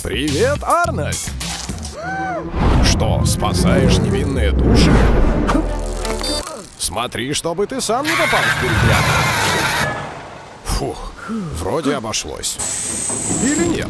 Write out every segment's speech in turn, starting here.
Привет, Арнольд! Что, спасаешь невинные души? Смотри, чтобы ты сам не попал в передрягу. Фух, вроде обошлось. Или нет?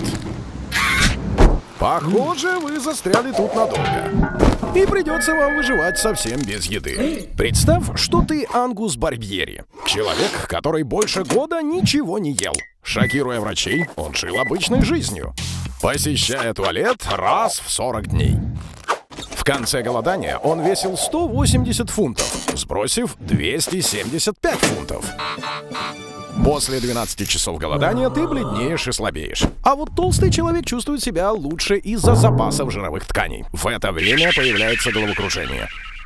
Похоже, вы застряли тут надолго. И придется вам выживать совсем без еды. Представь, что ты Ангус Барбьери. Человек, который больше года ничего не ел. Шокируя врачей, он жил обычной жизнью, посещая туалет раз в 40 дней. В конце голодания он весил 180 фунтов, сбросив 275 фунтов. После 12 часов голодания ты бледнеешь и слабеешь. А вот толстый человек чувствует себя лучше из-за запасов жировых тканей. В это время появляется головокружение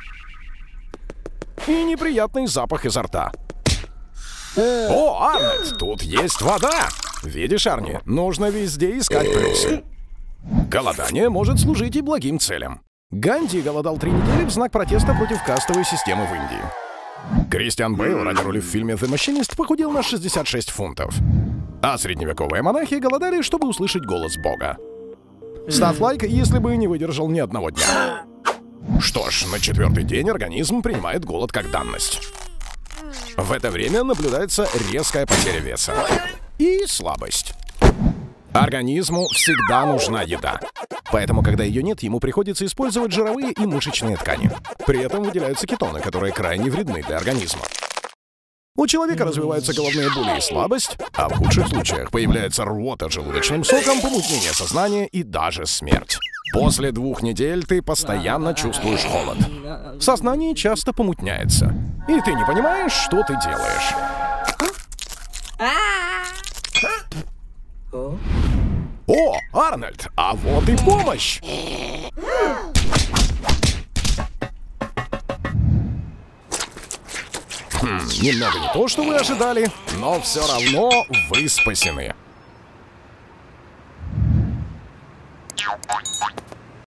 и неприятный запах изо рта. О, Арнольд, тут есть вода! Видишь, Арни, нужно везде искать плюсы. Голодание может служить и благим целям. Ганди голодал 3 недели в знак протеста против кастовой системы в Индии. Кристиан Бейл ради роли в фильме «The Machinist» похудел на 66 фунтов. А средневековые монахи голодали, чтобы услышать голос Бога. Ставь лайк, если бы не выдержал ни одного дня. Что ж, на 4-й день организм принимает голод как данность. В это время наблюдается резкая потеря веса и слабость. Организму всегда нужна еда. Поэтому, когда ее нет, ему приходится использовать жировые и мышечные ткани. При этом выделяются кетоны, которые крайне вредны для организма. У человека развиваются головные боли и слабость, а в худших случаях появляется рвота желудочным соком, помутнение сознания и даже смерть. После 2 недель ты постоянно чувствуешь холод. Сознание часто помутняется, и ты не понимаешь, что ты делаешь. О, Арнольд, а вот и помощь! Немного не то, что вы ожидали, но все равно вы спасены.